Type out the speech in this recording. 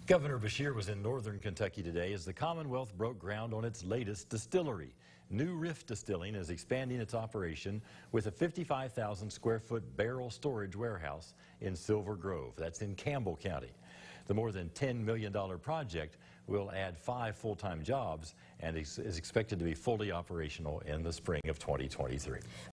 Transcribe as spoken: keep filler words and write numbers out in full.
Governor Beshear was in northern Kentucky today as the Commonwealth broke ground on its latest distillery. New Riff Distilling is expanding its operation with a fifty-five thousand square foot barrel storage warehouse in Silver Grove. That's in Campbell County. The more than ten million dollar project will add five full-time jobs and is expected to be fully operational in the spring of twenty twenty-three.